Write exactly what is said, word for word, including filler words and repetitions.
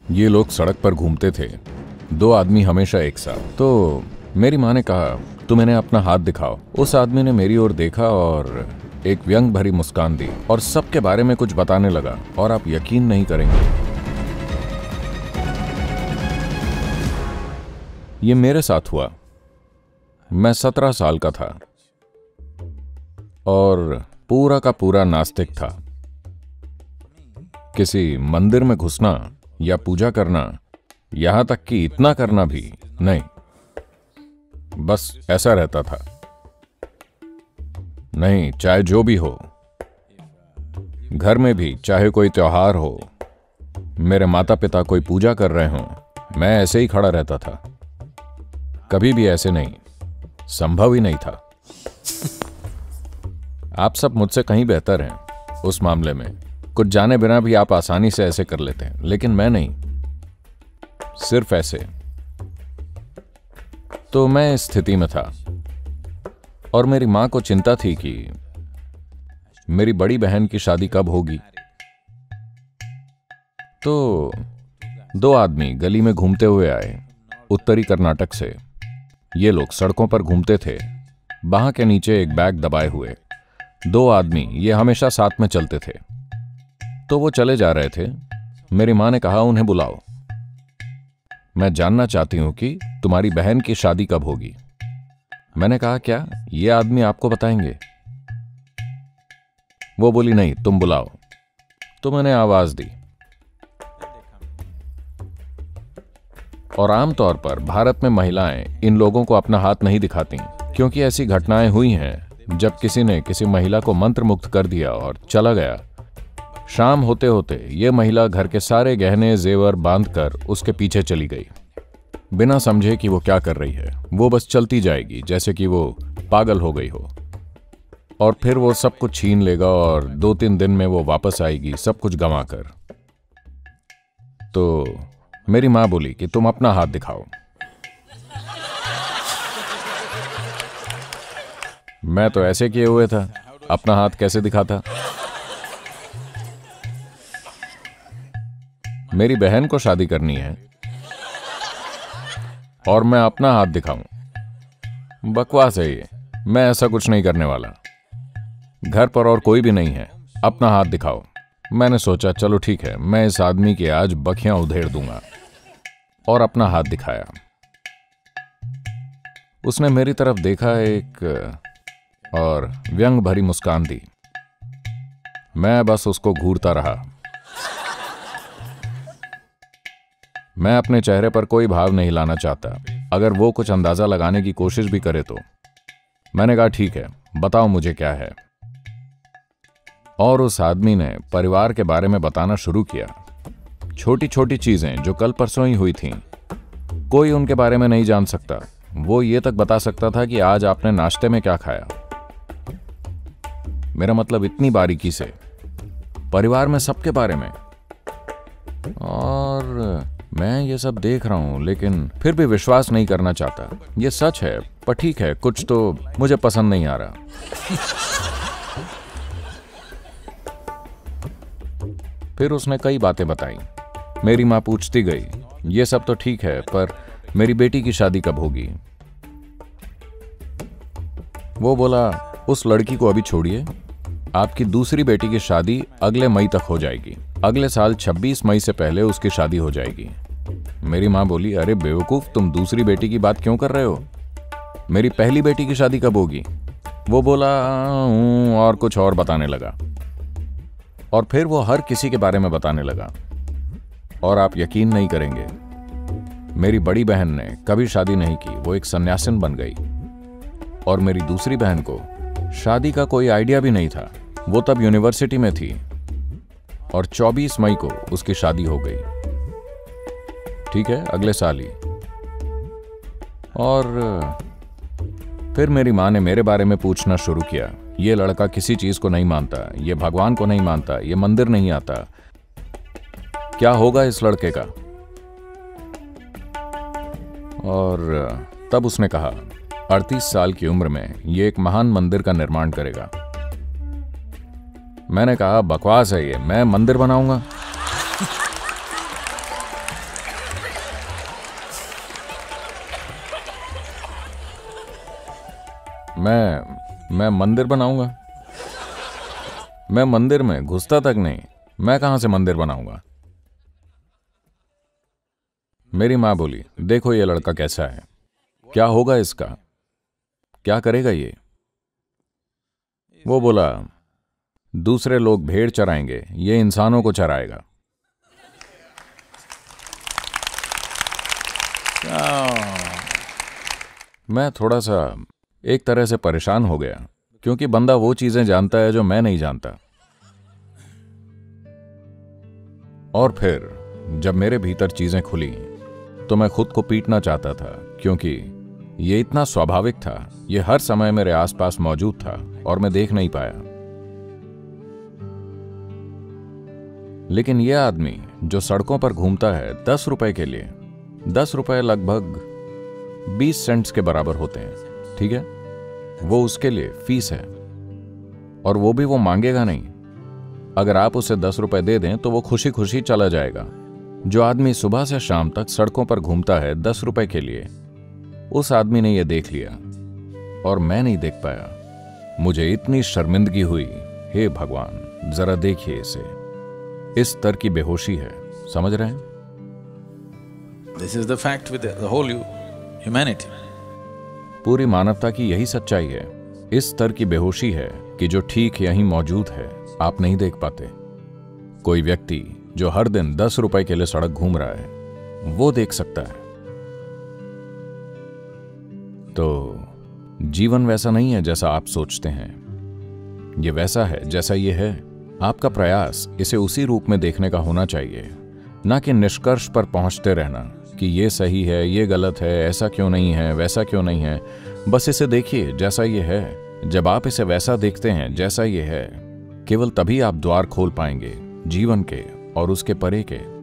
ये लोग सड़क पर घूमते थे, दो आदमी हमेशा एक साथ। तो मेरी माँ ने कहा, तुम इन्हें अपना हाथ दिखाओ। उस आदमी ने मेरी ओर देखा और एक व्यंग भरी मुस्कान दी और सबके बारे में कुछ बताने लगा। और आप यकीन नहीं करेंगे, ये मेरे साथ हुआ। मैं सत्रह साल का था और पूरा का पूरा नास्तिक था। किसी मंदिर में घुसना या पूजा करना, यहां तक कि इतना करना भी नहीं, बस ऐसा रहता था। नहीं, चाहे जो भी हो, घर में भी चाहे कोई त्योहार हो, मेरे माता पिता कोई पूजा कर रहे हों, मैं ऐसे ही खड़ा रहता था। कभी भी ऐसे नहीं, संभव ही नहीं था। आप सब मुझसे कहीं बेहतर हैं उस मामले में। कुछ जाने बिना भी आप आसानी से ऐसे कर लेते हैं, लेकिन मैं नहीं, सिर्फ ऐसे। तो मैं इस स्थिति में था और मेरी मां को चिंता थी कि मेरी बड़ी बहन की शादी कब होगी। तो दो आदमी गली में घूमते हुए आए, उत्तरी कर्नाटक से। ये लोग सड़कों पर घूमते थे, बांह के नीचे एक बैग दबाए हुए। दो आदमी ये हमेशा साथ में चलते थे। तो वो चले जा रहे थे। मेरी मां ने कहा, उन्हें बुलाओ, मैं जानना चाहती हूं कि तुम्हारी बहन की शादी कब होगी। मैंने कहा, क्या ये आदमी आपको बताएंगे? वो बोली, नहीं, तुम बुलाओ। तो मैंने आवाज दी। और आमतौर पर भारत में महिलाएं इन लोगों को अपना हाथ नहीं दिखाती, क्योंकि ऐसी घटनाएं हुई हैं जब किसी ने किसी महिला को मंत्र मुक्त कर दिया और चला गया। शाम होते होते यह महिला घर के सारे गहने जेवर बांधकर उसके पीछे चली गई, बिना समझे कि वो क्या कर रही है। वो बस चलती जाएगी जैसे कि वो पागल हो गई हो, और फिर वो सब कुछ छीन लेगा और दो तीन दिन में वो वापस आएगी सब कुछ गंवाकर। तो मेरी मां बोली कि तुम अपना हाथ दिखाओ। मैं तो ऐसे किए हुए था, अपना हाथ कैसे दिखाता? मेरी बहन को शादी करनी है और मैं अपना हाथ दिखाऊं? बकवास है ये, मैं ऐसा कुछ नहीं करने वाला। घर पर और कोई भी नहीं है, अपना हाथ दिखाओ। मैंने सोचा, चलो ठीक है, मैं इस आदमी की आज बखियां उधेड़ दूंगा, और अपना हाथ दिखाया। उसने मेरी तरफ देखा एक और व्यंग भरी मुस्कान दी। मैं बस उसको घूरता रहा। मैं अपने चेहरे पर कोई भाव नहीं लाना चाहता, अगर वो कुछ अंदाजा लगाने की कोशिश भी करे तो। मैंने कहा, ठीक है, बताओ मुझे क्या है। और उस आदमी ने परिवार के बारे में बताना शुरू किया। छोटी छोटी चीजें जो कल परसों ही हुई थीं, कोई उनके बारे में नहीं जान सकता। वो ये तक बता सकता था कि आज आपने नाश्ते में क्या खाया। मेरा मतलब इतनी बारीकी से, परिवार में सबके बारे में। और मैं ये सब देख रहा हूं, लेकिन फिर भी विश्वास नहीं करना चाहता। ये सच है, पर ठीक है, कुछ तो मुझे पसंद नहीं आ रहा। फिर उसने कई बातें बताई। मेरी मां पूछती गई, ये सब तो ठीक है, पर मेरी बेटी की शादी कब होगी? वो बोला, उस लड़की को अभी छोड़िए, आपकी दूसरी बेटी की शादी अगले मई तक हो जाएगी। अगले साल छब्बीस मई से पहले उसकी शादी हो जाएगी। मेरी मां बोली, अरे बेवकूफ, तुम दूसरी बेटी की बात क्यों कर रहे हो? मेरी पहली बेटी की शादी कब होगी? वो बोला, हूं, और कुछ और बताने लगा। और फिर वो हर किसी के बारे में बताने लगा। और आप यकीन नहीं करेंगे, मेरी बड़ी बहन ने कभी शादी नहीं की, वो एक सन्यासिन बन गई। और मेरी दूसरी बहन को शादी का कोई आइडिया भी नहीं था। वो तब यूनिवर्सिटी में थी और चौबीस मई को उसकी शादी हो गई। ठीक है, अगले साल ही। और फिर मेरी मां ने मेरे बारे में पूछना शुरू किया। ये लड़का किसी चीज को नहीं मानता, ये भगवान को नहीं मानता, ये मंदिर नहीं आता, क्या होगा इस लड़के का? और तब उसने कहा, अड़तीस साल की उम्र में ये एक महान मंदिर का निर्माण करेगा। मैंने कहा, बकवास है ये, मैं मंदिर बनाऊंगा? मैं मैं मंदिर बनाऊंगा? मैं मंदिर में घुसता तक नहीं, मैं कहां से मंदिर बनाऊंगा? मेरी माँ बोली, देखो ये लड़का कैसा है, क्या होगा इसका, क्या करेगा ये? वो बोला, दूसरे लोग भेड़ चराएंगे, ये इंसानों को चराएगा। मैं थोड़ा सा एक तरह से परेशान हो गया, क्योंकि बंदा वो चीजें जानता है जो मैं नहीं जानता। और फिर जब मेरे भीतर चीजें खुली तो मैं खुद को पीटना चाहता था, क्योंकि ये इतना स्वाभाविक था, ये हर समय मेरे आसपास मौजूद था और मैं देख नहीं पाया। लेकिन यह आदमी जो सड़कों पर घूमता है दस रुपए के लिए, दस रुपए लगभग बीस सेंट्स के बराबर होते हैं, ठीक है, वो उसके लिए फीस है, और वो भी वो मांगेगा नहीं। अगर आप उसे दस रुपए दे दें तो वो खुशी खुशी चला जाएगा। जो आदमी सुबह से शाम तक सड़कों पर घूमता है दस रुपए के लिए, उस आदमी ने यह देख लिया और मैं नहीं देख पाया। मुझे इतनी शर्मिंदगी हुई। हे भगवान, जरा देखिए इसे, इस स्तर की बेहोशी है, समझ रहे हैं? This is the fact with the whole humanity. पूरी मानवता की यही सच्चाई है। इस स्तर की बेहोशी है कि जो ठीक यहीं मौजूद है, आप नहीं देख पाते। कोई व्यक्ति जो हर दिन दस रुपए के लिए सड़क घूम रहा है, वो देख सकता है। तो जीवन वैसा नहीं है जैसा आप सोचते हैं, ये वैसा है जैसा ये है। आपका प्रयास इसे उसी रूप में देखने का होना चाहिए, ना कि निष्कर्ष पर पहुंचते रहना कि ये सही है, ये गलत है, ऐसा क्यों नहीं है, वैसा क्यों नहीं है। बस इसे देखिए जैसा ये है। जब आप इसे वैसा देखते हैं जैसा ये है, केवल तभी आप द्वार खोल पाएंगे जीवन के और उसके परे के।